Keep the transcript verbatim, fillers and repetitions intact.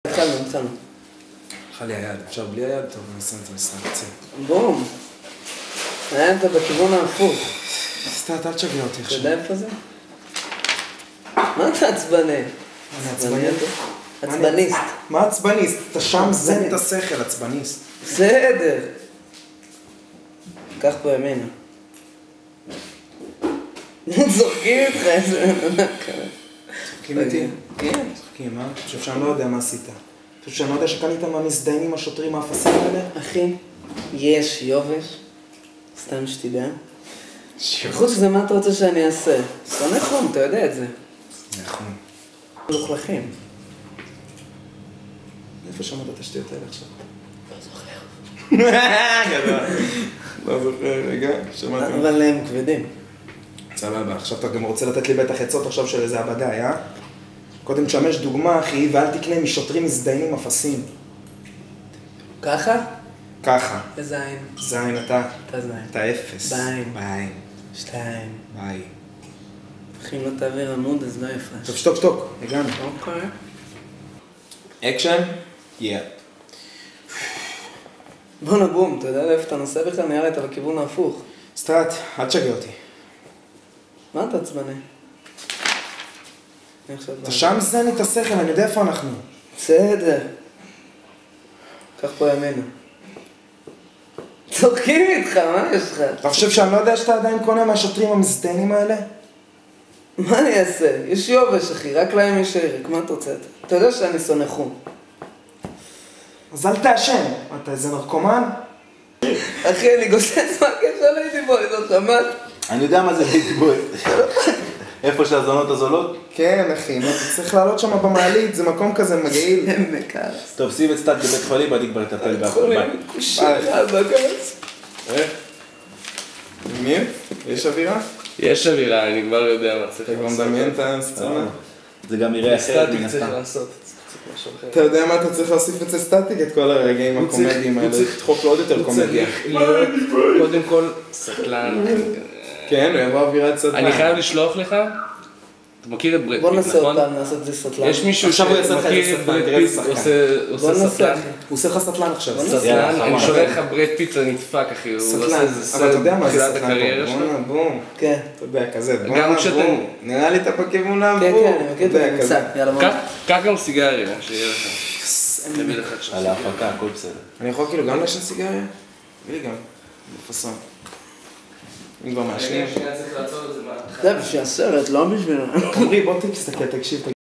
התחלנו, התחלנו. הלכה לי היד, אפשר בלי היד? טוב, אני אשים את המשחק קצת. בום. היה אתה בכיוון ההפוך. סטאט, אל תשגע אותי אתה עכשיו. יודע איפה זה? מה אתה עצבני? אני עצבני? עצבניסט. מה עצבניסט? אתה שם זן את השכל, עצבניסט. בסדר. קח פה ימינה. זורקים איתך איזה ננק כזה. צוחקים איתי? כן. צוחקים, מה? אני חושב שאני לא יודע מה עשית. אני חושב שאני לא יודע שקנית מהמזדיינים עם השוטרים האפסים האלה? אחי, יש יובש. סתם שתדע. חוץ מזה, מה אתה רוצה שאני אעשה? שונא חום, אתה יודע את זה. נכון. מלוכלכים. איפה שמעת את השטויות האלה עכשיו? לא זוכר. גדול. לא זוכר, רגע, שמעתי. אבל הם כבדים. סבבה, עכשיו אתה גם רוצה לתת לי בטח עצות עכשיו של איזה עבדה, אה? קודם תשמש דוגמה, אחי, ואל תקנה משוטרים מזדיינים אפסים. ככה? ככה. בזין. זין אתה. אתה זין. אתה אפס. ביין. ביין. שתיים. ביי. אחי, אם לא תעביר עמוד, אז לא יפרש. טוב, שתוק, שתוק, הגענו. אוקיי. אקשן? יא. בוא נבום, אתה יודע לאיפה אתה נוסע בכלל? נראה לי אתה בכיוון ההפוך. סטאט, אל תשגע אותי. מה אתה עצבני? אתה שם זן את השכל, אני יודע איפה אנחנו. בסדר. קח פה ימינה. צוחקים איתך, מה יש לך? אתה חושב שאני לא יודע שאתה עדיין קונה מהשוטרים המזדיינים האלה? מה אני אעשה? יש יובש, אחי, רק להם יש ערק, מה אתה רוצה? אתה יודע שאני שונא חום. אז אל תעשן. אתה איזה נרקומן? אחי, אני גוסס מהקשר ליידיבוי, לא שמעת? אני יודע מה זה ליידיבוי. איפה שהזונות הזולות? כן, אחי, אתה צריך לעלות שם במעלית, זה מקום כזה מגעיל. הם בכעס. טוב, שים את סטאט בבית חולים, ואני כבר אטפל באחור. ביי. קושר בגז. מי? יש אווירה? יש אווירה, אני כבר יודע מה צריך אתה כבר מדמיין את הסצנה? זה גם יראה אחרת מן סטטיק צריך הסתם. לעשות. צריך משהו אחר. אתה יודע מה אתה צריך להוסיף אצל סטטיק? את כל הרגעים הקומדיים האלה. הוא צריך- תדחוף לו עוד יותר הוא קומדיה. צריך להיות קודם כל סטלן. כן, הוא יבוא אווירת סטלן. אני חייב לשלוח לך, אתה מכיר את ברד בוא פיט, נעשה נכון? אותם, נעשה את זה סטלן. יש מישהו עכשיו הוא יעשה לך שמכיר איזה את סטלן, ברד תראה איזה פיט, שחקן. עושה- בוא עושה נעשה, סטלן. אחי. הוא עושה לך סטלן עכשיו. בוא סטלן, יאללה, אני חבל. שולח לך ברד פיט לנדפק, אחי, הוא עושה סטלן. איזה אבל אתה יודע מה זה בתחילת סטלן הקריירה פה. שלו. בואנה, בום. כן. אתה יודע, כזה. גם בואנה, כשאתם- בום. נראה לי אתה בכיוון ההפוך. כן, כן, אני מכיר את אתה יודע, הממצא. יאללה, בוא. קח- קח גם סיגריה, שיהיה לך. תביא לך עכשיו. על ההפקה, הכל בסדר. אני יכול כאילו גם לעשן סיגריה? תביא לי גם. בפסון. אם כבר מעשנים. שנייה צריך לעצור את זה. זה בשביל הסרט, לא בשביל... עמרי, בוא תסתכל, תקשיב.